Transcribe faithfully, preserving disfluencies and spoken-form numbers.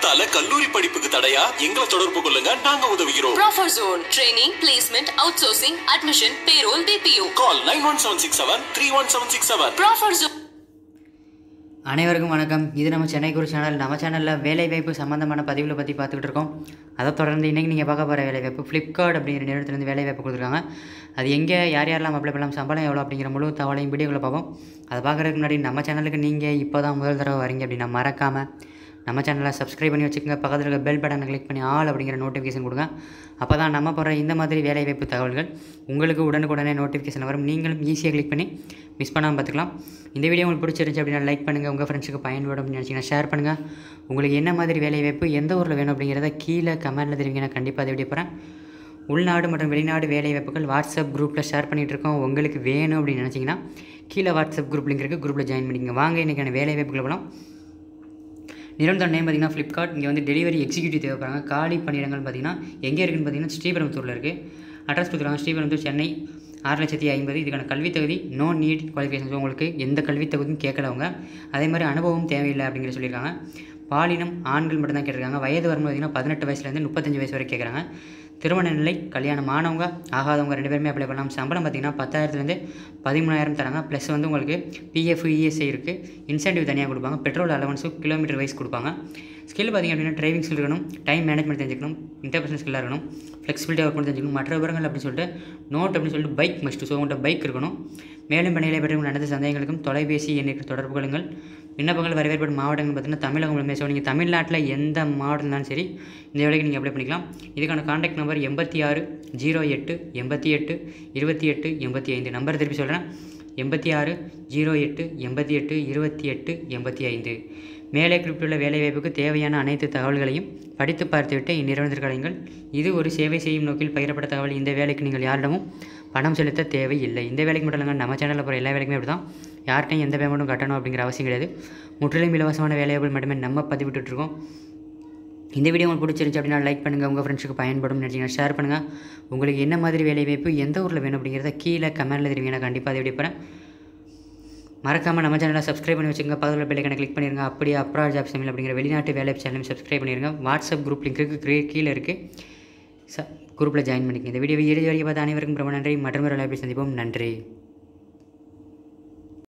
அரசாங்கத்தால கல்லூரி படிப்புக்கு தடையா? எங்களை தொடர்பு கொள்ளுங்க, நாங்க உதவுகிறோம். Proffer Zone training, placement, outsourcing, admission, payroll, B P O. Call nine one seven six seven three one seven six seven. Proffer Zone. அனைவருக்கும் வணக்கம். இது நம்ம சென்னை குரு சேனல். நம்ம சேனலில் வேலைவாய்ப்பு சம்மந்தமான பதிவுகளை பற்றி பார்த்துக்கிட்டு இருக்கோம். அதை தொடர்ந்து இன்றைக்கி நீங்கள் பார்க்க போகிற வேலைவாய்ப்பு ஃப்ளிப்கார்ட் அப்படிங்கிற நிறுவனத்துலேருந்து வேலைவாய்ப்பு கொடுத்துருக்காங்க. அது எங்கே யார் யாரெல்லாம் அப்ளை பண்ணலாம், சம்பளம் எவ்வளோ அப்படிங்கிற முழு தகவலையும் வீடியோவில் பார்ப்போம். அதை பார்க்குறதுக்கு முன்னாடி நம்ம சேனலுக்கு நீங்கள் இப்போ தான் முதல் தடவை வரீங்க அப்படின்னா மறக்காமல் நம்ம சேனலை சப்ஸ்கிரைப் பண்ணி வச்சுக்கோங்க. பக்கத்தில் இருக்க பெல் பட்டனை கிளிக் பண்ணி ஆல் அப்படிங்கிற நோட்டிஃபிகேஷன் கொடுங்க. அப்போ தான் நம்ம போகிற இந்த மாதிரி வேலைவாய்ப்பு தகவல்கள் உங்களுக்கு உடனுக்குடனே நோட்டிஃபிகேஷன் வரும். நீங்களும் ஈஸியாக கிளிக் பண்ணி மிஸ் பண்ணாமல் பார்த்துக்கலாம். இந்த வீடியோ உங்களுக்கு பிடிச்சிருந்துச்சு அப்படின்னா லைக் பண்ணுங்கள். உங்கள் ஃப்ரெண்ட்ஸுக்கு பயன்படும் அப்படின்னு நினச்சிங்கன்னா ஷேர் பண்ணுங்கள். உங்களுக்கு என்ன மாதிரி வேலைவாய்ப்பு எந்த ஊரில் வேணும் அப்படிங்கிறத கீழே கமெண்ட்டில் தெரிவிங்க. நான் கண்டிப்பாக அதை வீடியோ போகிறேன். உள்நாடு மற்றும் வெளிநாடு வேலைவாய்ப்புகள் வாட்ஸ்அப் குரூப்பில் ஷேர் பண்ணிகிட்டு இருக்கோம். உங்களுக்கு வேணும் அப்படின்னு நினச்சிங்கன்னா கீழே வாட்ஸ்அப் குரூப் லிங்க் இருக்குது, குரூப்பில் ஜாயின் பண்ணிக்கங்க. வாங்க இன்றைக்கான வேலைவாய்ப்புகள் போகலாம். நிறுவனம் நேம் பார்த்திங்கன்னா ஃப்ளிப்கார்ட். இங்கே வந்து டெலிவரி எக்ஸிக்யூட்டிவ் தேவைப்படுறாங்க. காலி பணியிடங்கள் பார்த்திங்கன்னா எங்கே இருக்குதுன்னு பார்த்திங்கன்னா ஸ்ரீபெரும்புத்தூரில் இருக்குது. அட்ரஸ் கொடுத்துருக்காங்க ஸ்ரீபெரும்புத்தூர் சென்னை ஆறு லட்சத்தி ஐம்பது. இதுக்கான கல்வி தகுதி நோ நீட் குவாலிஃபிகேஷன். உங்களுக்கு எந்த கல்வி தகுதியும் கேட்கலவங்க. அதே மாதிரி அனுபவம் தேவையில்லை அப்படிங்கிற சொல்லியிருக்காங்க. பாலினம் ஆண்கள் மட்டும் தான் கேட்டிருக்காங்க. வயது வரும்போது பார்த்திங்கன்னா பதினெட்டு வயசுலேருந்து முப்பத்தஞ்சு வயசு வரை கேட்குறாங்க. திருமண நிலை கல்யாணம் ஆனவங்க ஆகாதவங்க ரெண்டு பேருமே அப்ளை பண்ணலாம். சம்பளம் பார்த்திங்கன்னா பத்தாயிரத்துலேருந்து பதிமூணாயிரம் தராங்க. ப்ளஸ் வந்து உங்களுக்கு பிஎஃப் இஎஸ்ஐ இருக்குது. இன்சென்டிவ் தனியாக கொடுப்பாங்க. பெட்ரோல் அலவன்ஸும் கிலோமீட்டர் வைஸ் கொடுப்பாங்க. ஸ்கில் பார்த்திங்க அப்படின்னா டிரைவிங் ஸ்கில் இருக்கணும், டைம் மேனேஜ்மெண்ட் தெரிஞ்சுக்கணும், இன்டர்பர்சனல் ஸ்கில்லாக இருக்கணும், ஃப்ளெக்சிபிலிட்டியாக ஒர்க் பண்ணி தெரிஞ்சுக்கணும். மற்ற விவரங்கள் அப்படின்னு சொல்லிட்டு நோட் அப்படின்னு சொல்லிட்டு பைக் மஸ்ட். ஸோ உங்கள்கிட்ட பைக் இருக்கணும். மேலும் பணிகளை பற்றி நடந்த சந்தேகங்களுக்கும் தொலைபேசி எண்ணிற்கு தொடர்பு கொள்ளுங்கள். விண்ணப்பங்கள் வரவேற்படும் மாவட்டங்கள் பார்த்திங்கன்னா தமிழகம் முழுமே. ஸோ நீங்கள் தமிழ்நாட்டில் எந்த மாவட்டம் இருந்தாலும் சரி இந்த வேலைக்கு நீங்கள் அப்ளை பண்ணிக்கலாம். இதுக்கான கான்டாக்ட் நம்பர் எண்பத்தி ஆறு ஜீரோ எட்டு எண்பத்தி எட்டு இருபத்தி எட்டு எண்பத்தி ஐந்து. நம்பர் திருப்பி சொல்கிறேன், எண்பத்தி ஆறு ஜீரோ எட்டு எண்பத்தி எட்டு இருபத்தி எட்டு எண்பத்தி ஐந்து. மேலே குறிப்பிட்டுள்ள வேலைவாய்ப்புக்கு தேவையான அனைத்து தகவல்களையும் படித்து பார்த்துவிட்டு இந்நிறுவனத்திற்கு அழையுங்கள். இது ஒரு சேவை செய்யும் நோக்கில் பகிரப்பட்ட தகவல். இந்த வேலைக்கு நீங்கள் யாரிடமும் பணம் செலுத்த தேவையில்லை. இந்த வேலைக்கு மட்டும் இல்லைங்க, நம்ம சேனலில் போகிற எல்லா வேலைக்குமே அப்படி தான். யார்கிட்டையும் எந்த பேமெண்ட்டும் கட்டணும் அப்படிங்கிற அவசியம் கிடையாது. முற்றிலும் இலவசமான வேலைவாய்ப்புகள் மட்டுமே நம்ம பதிவிட்டுருக்கோம். இந்த வீடியோ உங்களுக்கு பிடிச்சிருந்துச்சு அப்படின்னா லைக் பண்ணுங்கள். உங்கள் ஃப்ரெண்ட்ஸுக்கு பயன்படும் நினச்சிங்கன்னா ஷேர் பண்ணுங்கள். உங்களுக்கு என்ன மாதிரி வேலைவாய்ப்பு எந்த ஊரில் வேணும் அப்படிங்கிறத கீழே கமெண்ட்டில் தெரிவிங்க. நான் கண்டிப்பாக அதை வீடியோ போகிறேன். மறக்காமல் நம்ம சேனலை சப்ஸ்கிரைப் பண்ணி வச்சுங்க. பக்கத்தில் பெல்லைக்கான கிளிக் பண்ணிடுங்க. அப்படியே அப்ராட் ஜாப் தமிழ் அப்படிங்கிற வெளிநாட்டு வேலை சேனலையும் சப்ஸ்கிரைப் பண்ணிடுங்க. வாட்ஸ்அப் குரூப் லிங்க் இருக்குது, கீழே இருக்குது. ச குரூப்பில் ஜாயின் பண்ணிக்கங்க. இந்த வீடியோ இறுதி வரைக்கும் பார்த்து அனைவருக்கும் ரொம்ப நன்றி. மற்றொரு வேலைவாய்ப்பை சந்திப்போம். நன்றி.